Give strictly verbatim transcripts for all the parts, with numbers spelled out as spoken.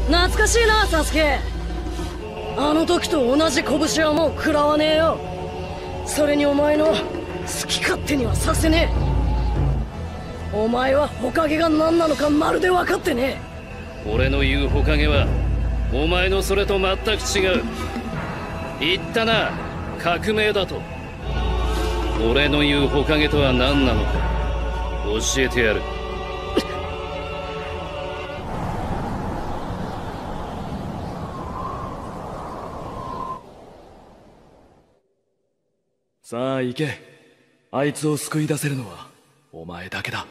懐かしいな、サスケ。あの時と同じ拳はもう食らわねえよ。それにお前の好き勝手にはさせねえ。お前は火影が何なのかまるで分かってねえ。俺の言う火影はお前のそれと全く違う。言ったな、革命だと。俺の言う火影とは何なのか教えてやる。 さあ行け。あいつを救い出せるのはお前だけだ。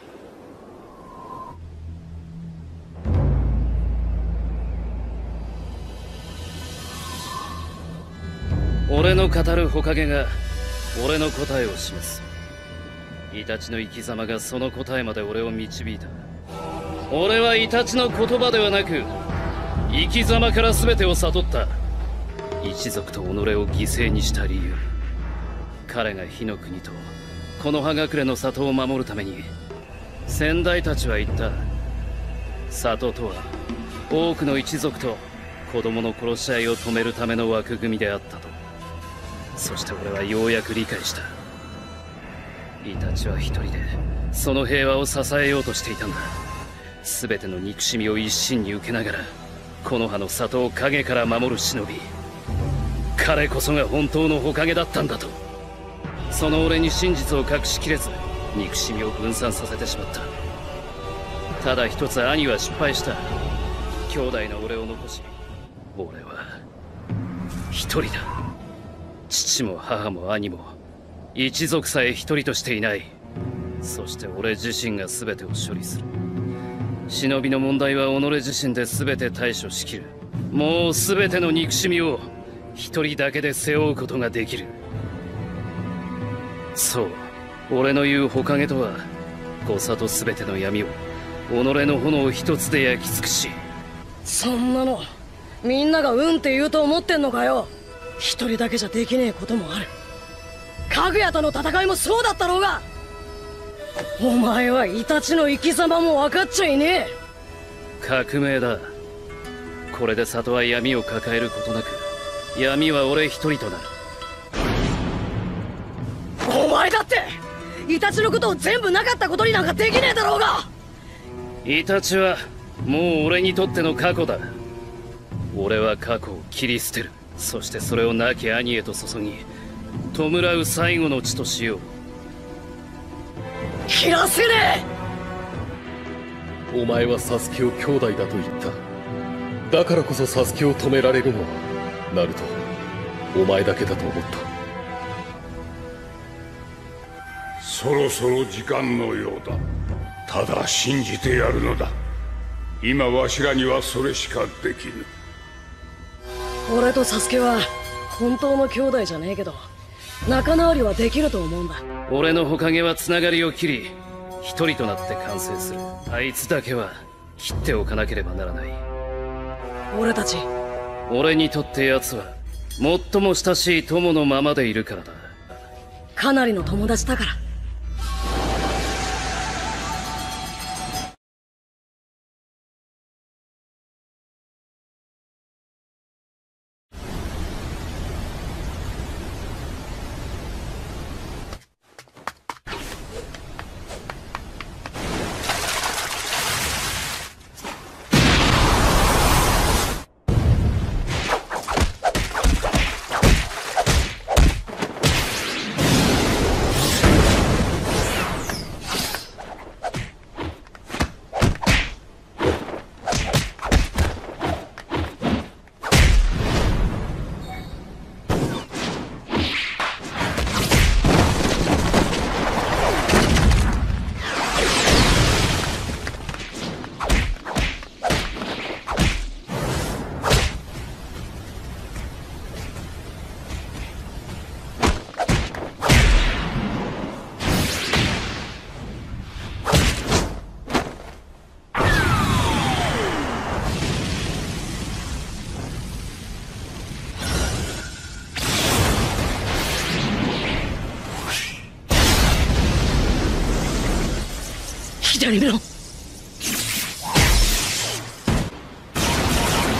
俺の語る火影が俺の答えを示す。イタチの生き様がその答えまで俺を導いた。俺はイタチの言葉ではなく生き様から全てを悟った。一族と己を犠牲にした理由。彼が火の国とこの葉隠れの里を守るために先代たちは言った。里とは多くの一族と子供の殺し合いを止めるための枠組みであったと。そして俺はようやく理解した。イタチは一人でその平和を支えようとしていたんだ。全ての憎しみを一身に受けながらこの葉の里を影から守る忍び。彼こそが本当の火影だったんだと。その俺に真実を隠しきれず憎しみを分散させてしまった。ただ一つ兄は失敗した。兄弟の俺を残し俺は一人だ。父も母も兄も一族さえ一人としていない。そして俺自身が全てを処理する。忍びの問題は己自身で全て対処しきる。もう全ての憎しみを一人だけで背負うことができる。そう、俺の言う火影とは誤差と全ての闇を己の炎を一つで焼き尽くし。 そんなのみんながうんって言うと思ってんのかよ。一人だけじゃできねえこともある。かぐやとの戦いもそうだったろうが。お前はイタチの生き様も分かっちゃいねえ。 革命だ。これで里は闇を抱えることなく闇は俺一人となる。 お前だってイタチのことを全部なかったことになんかできねえだろうが。 イタチはもう俺にとっての過去だ。俺は過去を切り捨てる。そしてそれを亡き兄へと注ぎ弔う最後の地としよう。 切らせねえ。お前はサスケを兄弟だと言った。だからこそサスケを止められるのはナルトお前だけだと思った。 そろそろ時間のようだ。ただ信じてやるのだ。今わしらにはそれしかできぬ。 俺とサスケは本当の兄弟じゃねえけど仲直りはできると思うんだ。 俺の火影はつながりを切り一人となって完成する。あいつだけは切っておかなければならない。 俺たち俺にとって奴は最も親しい友のままでいるからだ。 かなりの友達だから。左目の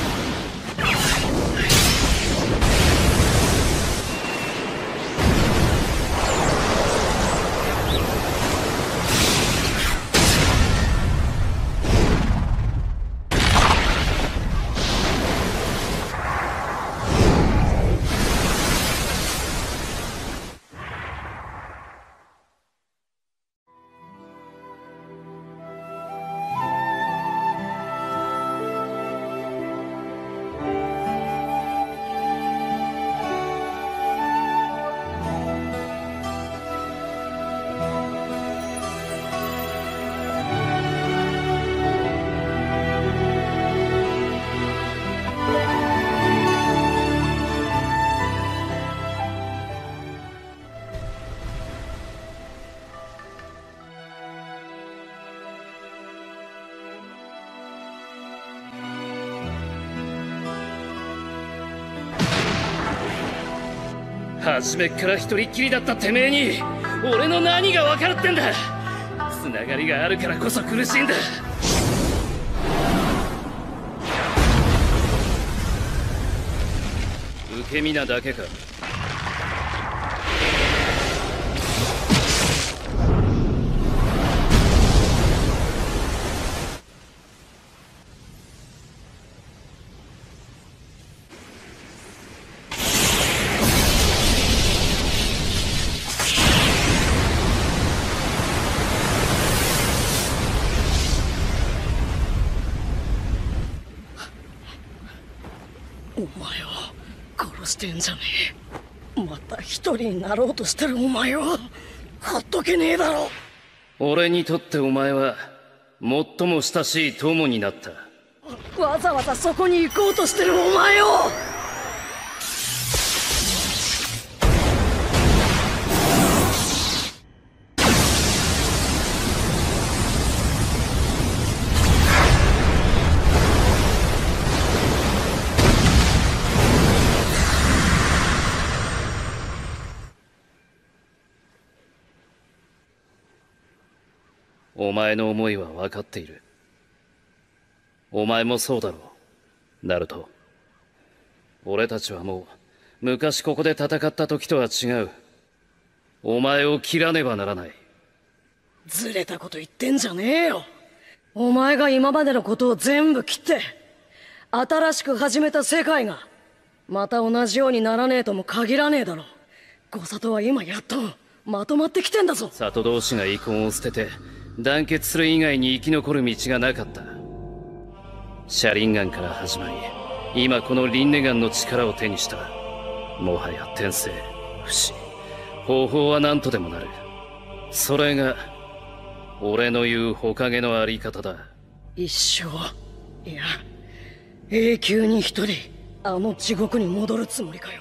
初めっから一人っきりだったてめえに俺の何が分かるってんだ。つながりがあるからこそ苦しいんだ。受け身なだけか。 お前を殺してんじゃねえ。また一人になろうとしてるお前をほっとけねえだろ。 俺にとってお前は最も親しい友になった。 わざわざそこに行こうとしてるお前を。 お前の思いは分かっている。お前もそうだろう、ナルト。俺たちはもう昔ここで戦った時とは違う。お前を切らねばならない。 ずれたこと言ってんじゃねえよ。お前が今までのことを全部切って新しく始めた世界がまた同じようにならねえとも限らねえだろ。ゴサトは今やっとまとまってきてんだぞ。 里同士が遺恨を捨てて団結する以外に生き残る道がなかった。シャリンガンから始まり今このリンネガンの力を手にした。もはや転生不死方法は何とでもなる。それが俺の言う火影のあり方だ。 一生いや永久に一人あの地獄に戻るつもりかよ。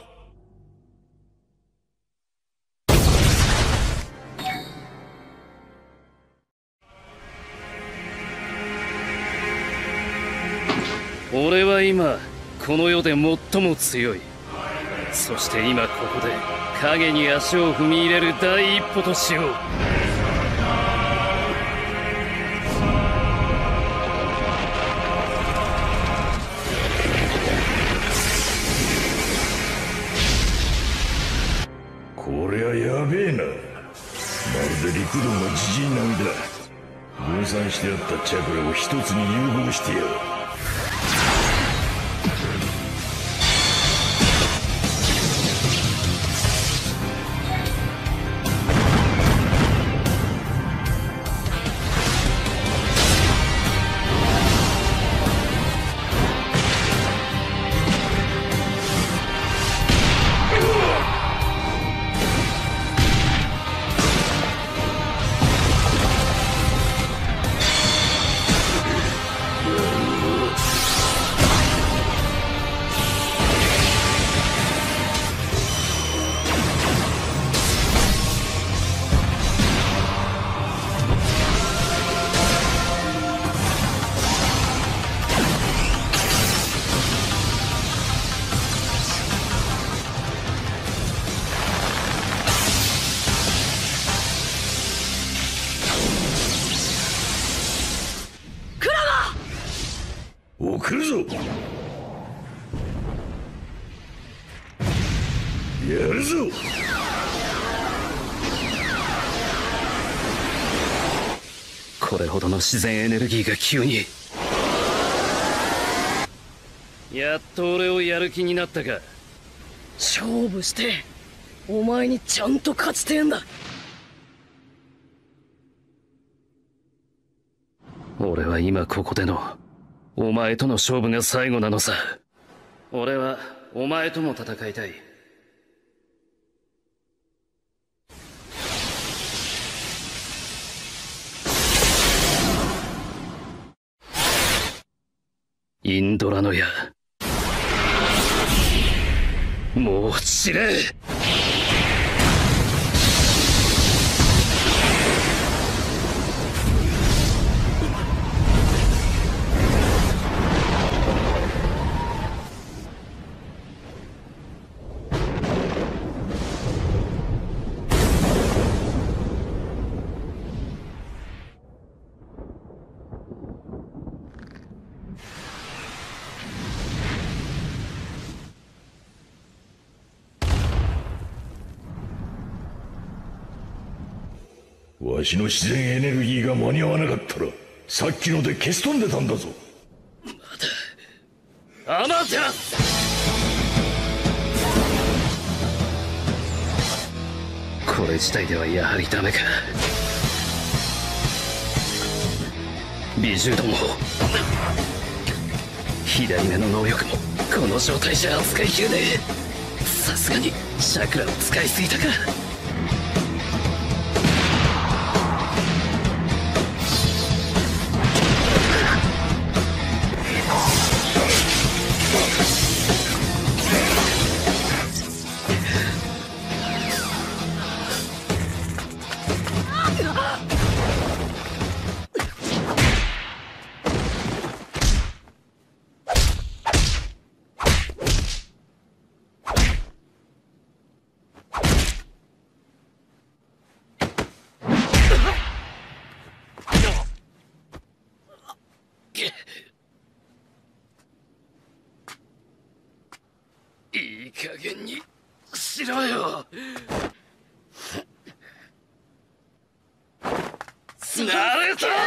俺は今この世で最も強い。そして今ここで影に足を踏み入れる第一歩としよう。 こりゃやべえな。まるで陸道の自陣並みだ。分散してあったチャクラを一つに融合してやる。来るぞ。やるぞ。 これほどの自然エネルギーが急に。やっと俺をやる気になったか。 勝負してお前にちゃんと勝ちてえんだ。 俺は今ここでのお前との勝負が最後なのさ。俺はお前とも戦いたい。インドラの矢、もう散れ。 わしの自然エネルギーが間に合わなかったらさっきので消し飛んでたんだぞ。 アマテラス。これ自体ではやはりダメか。美獣ども、左目の能力もこの状態じゃ扱いきれねえ。さすがにチャクラを使いすぎたか。いい加減にしろよ。ナルト！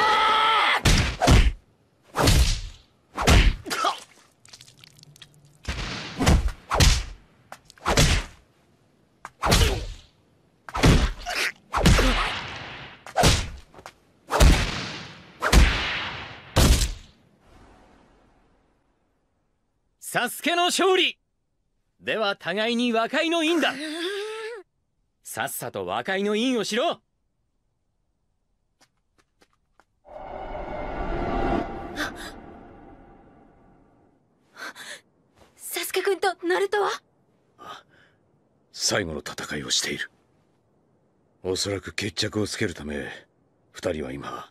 サスケの勝利では互いに和解の印だ。さっさと和解の印をしろ。 サスケ君とナルトは？ 最後の戦いをしている。おそらく決着をつけるため二人は今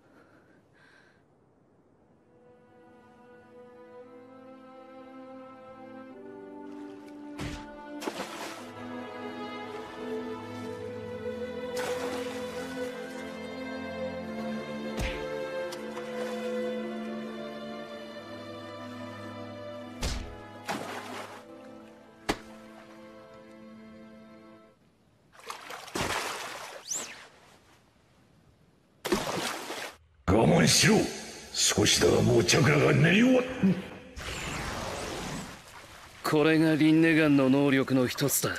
我慢しろ。少しだがもうチャクラが練り終わっ。 これがリンネガンの能力の一つだ。こ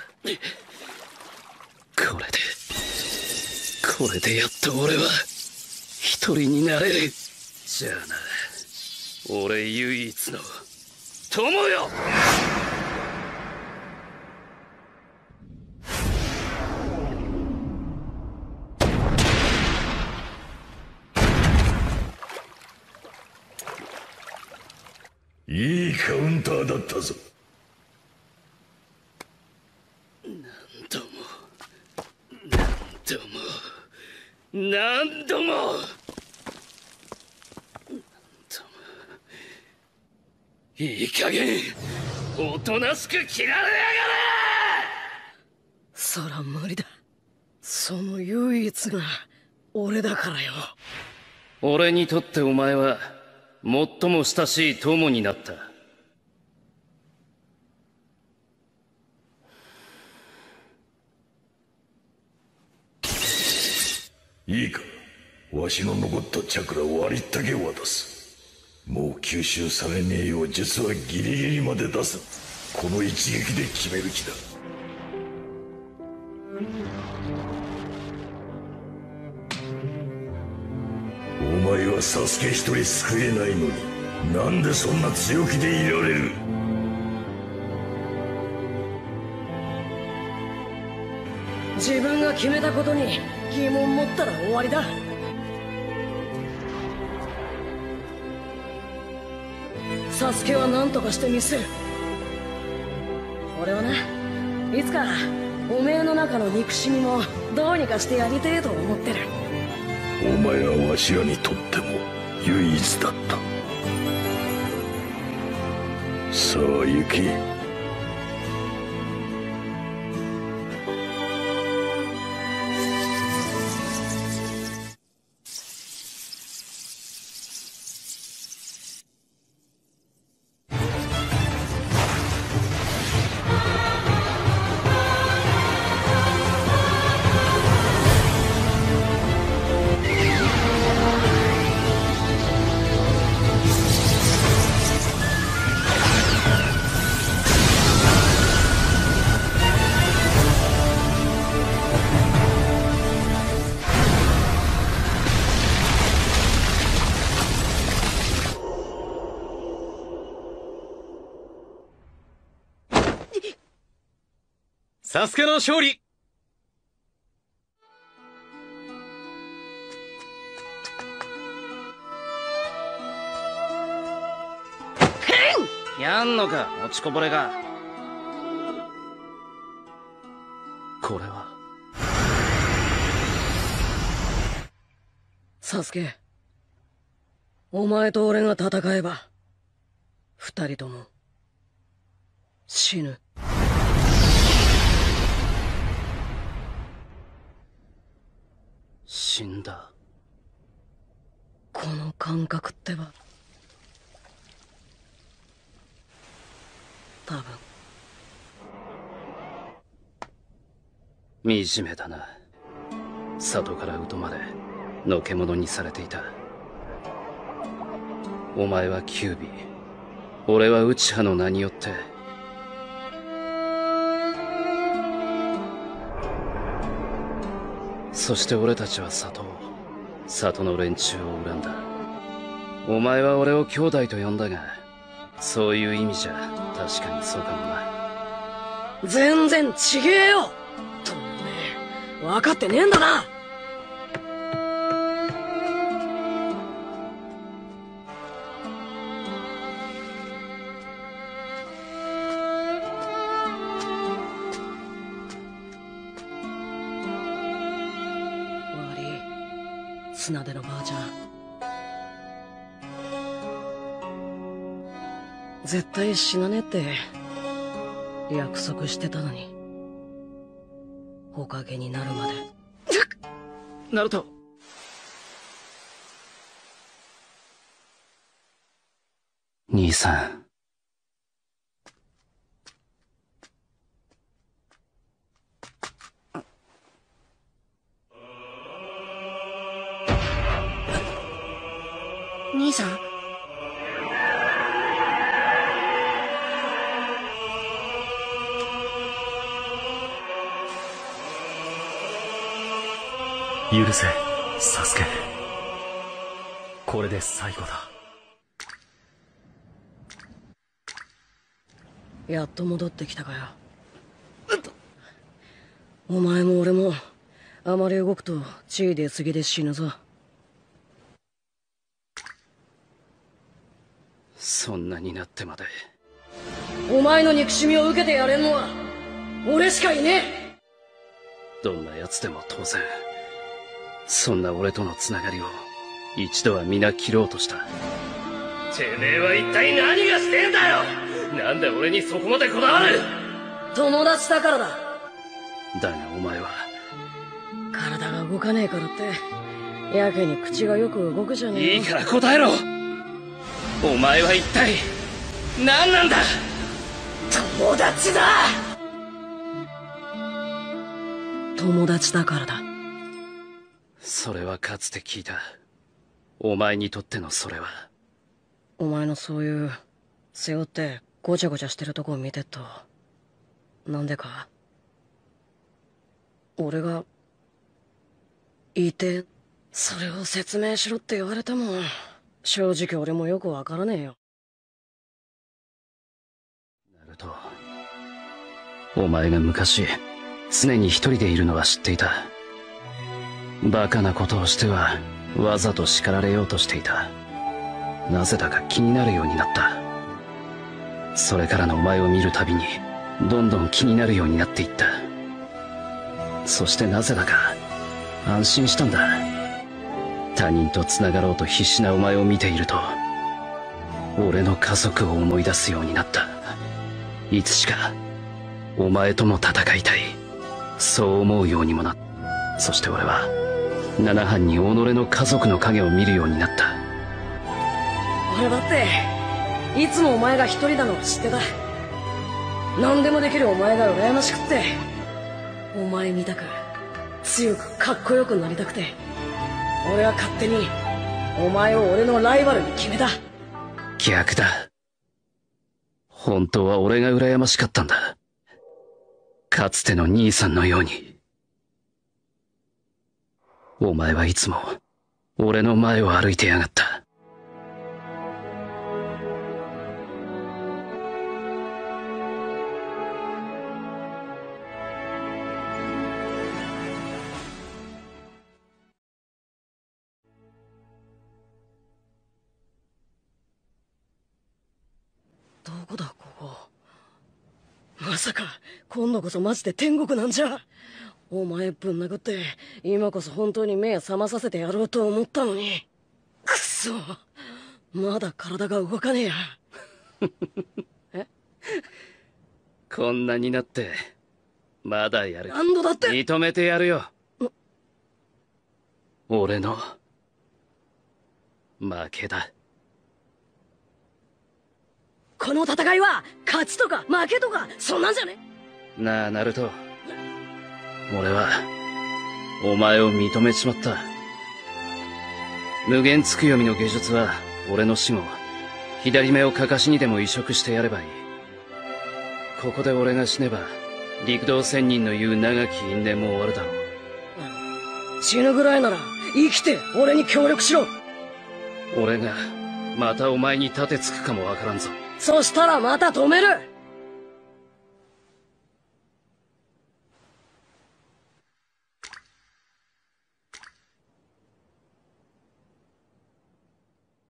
れでこれでやっと俺は一人になれる。じゃあな、俺唯一の友よ。 いいカウンターだったぞ。 何度も何度も何度も何度もいい加減おとなしく切られやがれ。 そら無理だ。その唯一が俺だからよ。 俺にとってお前は最も親しい友になった。 いいか、わしの残ったチャクラをありったけ渡す。もう吸収されねえよう術はギリギリまで出す。この一撃で決める気だ。お前はサスケ一人救えないのになんでそんな強気でいられる。 自分が決めたことに疑問持ったら終わりだ。サスケは何とかしてみせる。俺はないつかおめえの中の憎しみもどうにかしてやりてえと思ってる。 お前はわしらにとっても唯一だった。さあ行け。 サスケの勝利。 やんのか、落ちこぼれが。これは。 サスケ、お前と俺が戦えば、二人とも、死ぬ。 死んだ。 この感覚ってば、多分。 惨めだな。里から疎まれ、のけ者にされていた。お前は九尾、俺は内派の名によって、そして俺たちは里を、里の連中を恨んだ。お前は俺を兄弟と呼んだが、そういう意味じゃ確かにそうかもな。 全然ちげえよ。とおめえ分かってねえんだな。悪い、砂出のばあちゃん。絶対死なねえって約束してたのに、火影になるまで。 ナルト。兄さん。 兄さん。 許せ、サスケ。これで最後だ。 やっと戻ってきたかよ。お前も俺もあまり動くと血出過ぎで死ぬぞ。 そんなになってまで。 お前の憎しみを受けてやれんのは俺しかいねえ。 どんな奴でも当然、そんな俺とのつながりを一度は皆切ろうとした。てめえは一体何がしてんだよ。なんで俺にそこまでこだわる。 友達だからだ。 だがお前は体が動かねえからってやけに口がよく動くじゃねえよ。 いいから答えろ。お前は一体何なんだ。 友達だ。友達だからだ。 それはかつて聞いた。お前にとってのそれは。 お前のそういう背負ってごちゃごちゃしてるとこを見てっと、なんでか俺がいて、それを説明しろって言われても正直俺もよくわからねえよ。 なると、お前が昔常に一人でいるのは知っていた。バカなことをしてはわざと叱られようとしていた。なぜだか気になるようになった。それからのお前を見るたびにどんどん気になるようになっていった。そしてなぜだか安心したんだ。他人と繋がろうと必死なお前を見ていると、俺の家族を思い出すようになった。いつしかお前とも戦いたい、そう思うようにもなった。そして俺は七班に己の家族の影を見るようになった。 俺だっていつもお前が一人なのを知ってた。何でもできるお前が羨ましくって、お前みたく強くかっこよくなりたくて、俺は勝手にお前を俺のライバルに決めた。 逆だ。本当は俺が羨ましかったんだ。かつての兄さんのように。お前はいつも俺の前を歩いてやがった。 まさか今度こそマジで天国なんじゃ。お前ぶん殴って今こそ本当に目覚まさせてやろうと思ったのに。くそ、まだ体が動かねえや。えこんなになってまだやる。 何度だって認めてやるよ。俺の負けだ。 この戦いは勝ちとか負けとかそんなんじゃね。 なあナルト、俺はお前を認めちまった。無限つく読みの下術は俺の死後左目をかかしにでも移植してやればいい。ここで俺が死ねば陸道仙人の言う長き因縁も終わるだろう。 死ぬぐらいなら生きて俺に協力しろ。 俺がまたお前に盾つくかもわからんぞ。 そしたらまた止める。